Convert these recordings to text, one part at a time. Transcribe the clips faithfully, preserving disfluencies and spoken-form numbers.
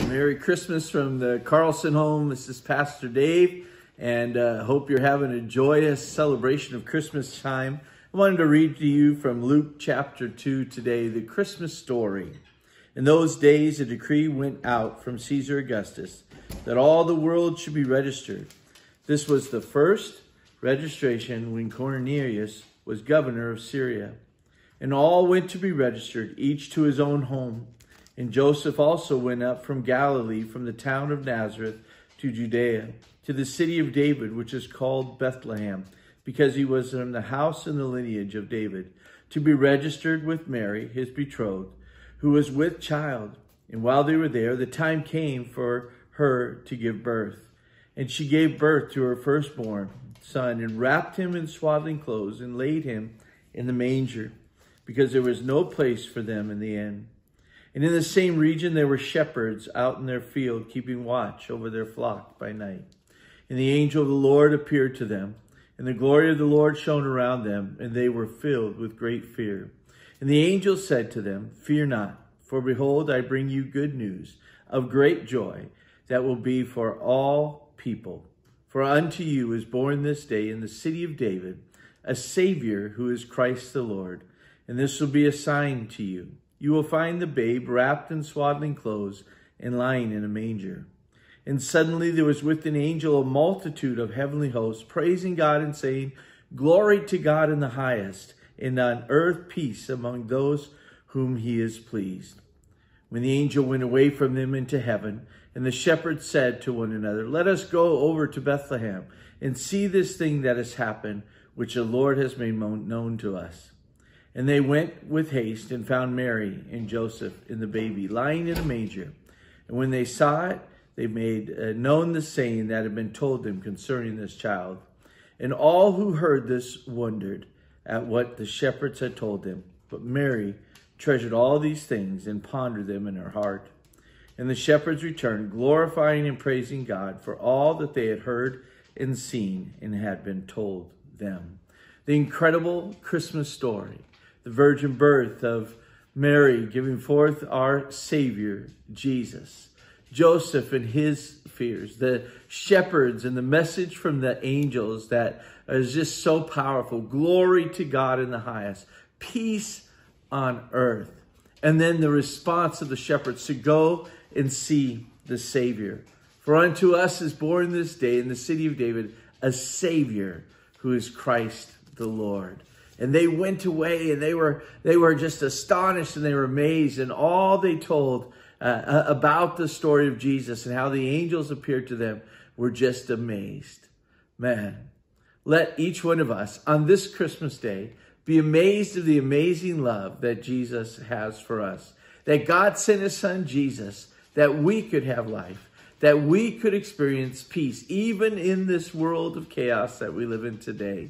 Merry Christmas from the Carlson home. This is Pastor Dave, and uh, hope you're having a joyous celebration of Christmas time. I wanted to read to you from Luke chapter two today, the Christmas story. In those days, a decree went out from Caesar Augustus that all the world should be registered. This was the first registration when Cornelius was governor of Syria. And all went to be registered, each to his own home. And Joseph also went up from Galilee, from the town of Nazareth to Judea, to the city of David, which is called Bethlehem, because he was in the house and the lineage of David, to be registered with Mary, his betrothed, who was with child. And while they were there, the time came for her to give birth. And she gave birth to her firstborn son, and wrapped him in swaddling clothes, and laid him in the manger, because there was no place for them in the inn. And in the same region there were shepherds out in their field, keeping watch over their flock by night. And the angel of the Lord appeared to them, and the glory of the Lord shone around them, and they were filled with great fear. And the angel said to them, "Fear not, for behold, I bring you good news of great joy that will be for all people. For unto you is born this day in the city of David a Savior, who is Christ the Lord. And this will be a sign to you. You will find the babe wrapped in swaddling clothes and lying in a manger." And suddenly there was with an angel a multitude of heavenly hosts, praising God and saying, "Glory to God in the highest, and on earth peace among those whom he is pleased." When the angel went away from them into heaven, and the shepherds said to one another, "Let us go over to Bethlehem and see this thing that has happened, which the Lord has made known to us." And they went with haste and found Mary and Joseph and the baby lying in a manger. And when they saw it, they made uh, known the saying that had been told them concerning this child. And all who heard this wondered at what the shepherds had told them. But Mary treasured all these things and pondered them in her heart. And the shepherds returned, glorifying and praising God for all that they had heard and seen and had been told them. The incredible Christmas story. The virgin birth of Mary giving forth our Savior, Jesus. Joseph and his fears. The shepherds and the message from the angels that is just so powerful. Glory to God in the highest. Peace on earth. And then the response of the shepherds to go and see the Savior. For unto us is born this day in the city of David a Savior, who is Christ the Lord. And they went away, and they were they were just astonished, and they were amazed. And all they told uh, about the story of Jesus and how the angels appeared to them were just amazed. Man, let each one of us on this Christmas day be amazed of the amazing love that Jesus has for us. That God sent his son Jesus, that we could have life, that we could experience peace, even in this world of chaos that we live in today.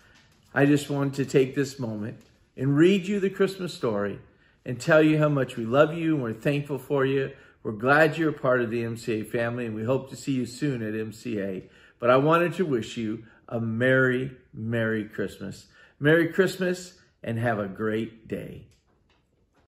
I just wanted to take this moment and read you the Christmas story and tell you how much we love you and we're thankful for you. We're glad you're a part of the M C A family, and we hope to see you soon at M C A. But I wanted to wish you a Merry, Merry Christmas. Merry Christmas, and have a great day.